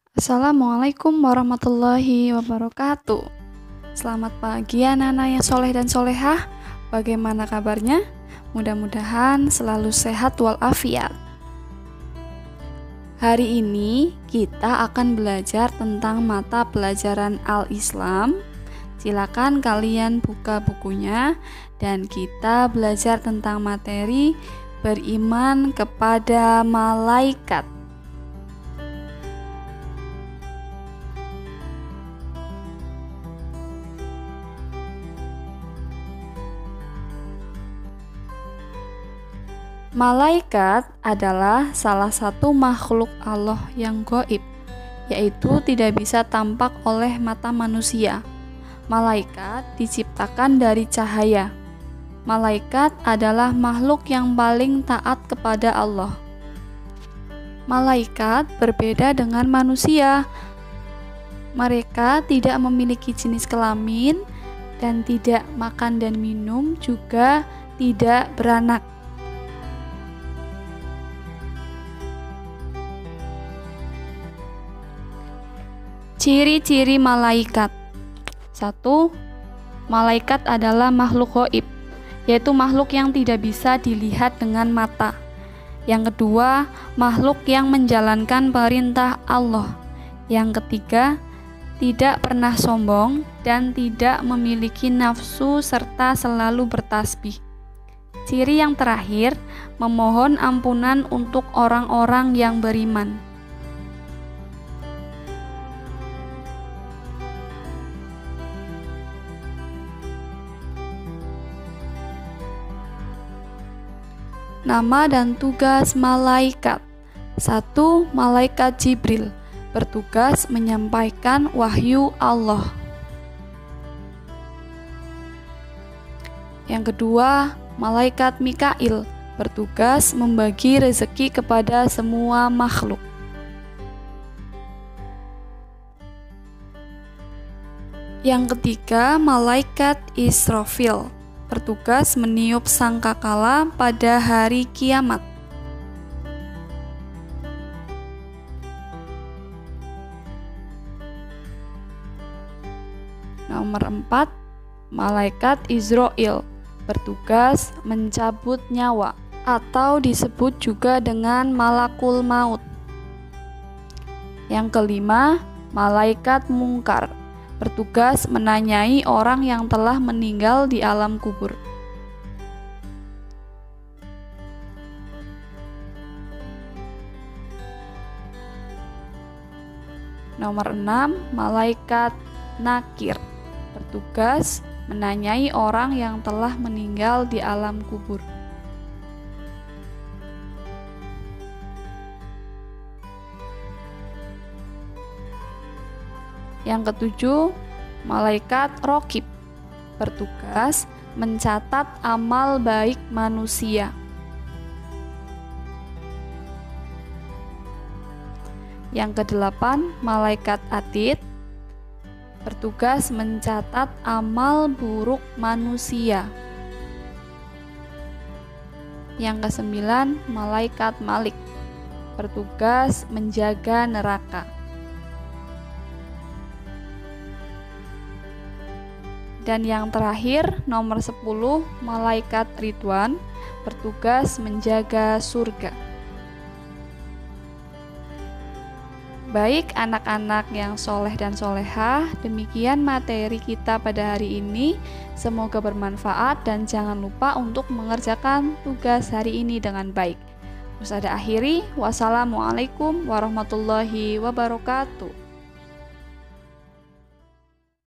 Assalamualaikum warahmatullahi wabarakatuh. Selamat pagi anak-anak yang soleh dan solehah. Bagaimana kabarnya? Mudah-mudahan selalu sehat walafiat. Hari ini kita akan belajar tentang mata pelajaran Al-Islam. Silakan kalian buka bukunya dan kita belajar tentang materi beriman kepada malaikat. Malaikat adalah salah satu makhluk Allah yang gaib, yaitu tidak bisa tampak oleh mata manusia. Malaikat diciptakan dari cahaya. Malaikat adalah makhluk yang paling taat kepada Allah. Malaikat berbeda dengan manusia. Mereka tidak memiliki jenis kelamin dan tidak makan dan minum, juga tidak beranak. Ciri-ciri malaikat. 1. Malaikat adalah makhluk gaib, yaitu makhluk yang tidak bisa dilihat dengan mata. Yang kedua, makhluk yang menjalankan perintah Allah. Yang ketiga, tidak pernah sombong dan tidak memiliki nafsu serta selalu bertasbih. Ciri yang terakhir, memohon ampunan untuk orang-orang yang beriman. Nama dan tugas malaikat. 1. Malaikat Jibril, bertugas menyampaikan wahyu Allah. Yang kedua, malaikat Mikail, bertugas membagi rezeki kepada semua makhluk. Yang ketiga, malaikat Israfil, bertugas meniup sangkakala pada hari kiamat. Nomor 4, malaikat Izrail, bertugas mencabut nyawa atau disebut juga dengan malakul maut. Yang kelima, malaikat Mungkar, bertugas menanyai orang yang telah meninggal di alam kubur. Nomor 6, malaikat Nakir, bertugas menanyai orang yang telah meninggal di alam kubur. Yang ketujuh, malaikat Raqib, bertugas mencatat amal baik manusia. Yang kedelapan, malaikat Atid, bertugas mencatat amal buruk manusia. Yang kesembilan, malaikat Malik, bertugas menjaga neraka. Dan yang terakhir, nomor 10, malaikat Ridwan, bertugas menjaga surga. Baik anak-anak yang soleh dan solehah, demikian materi kita pada hari ini. Semoga bermanfaat dan jangan lupa untuk mengerjakan tugas hari ini dengan baik. Usada akhiri, wassalamualaikum warahmatullahi wabarakatuh.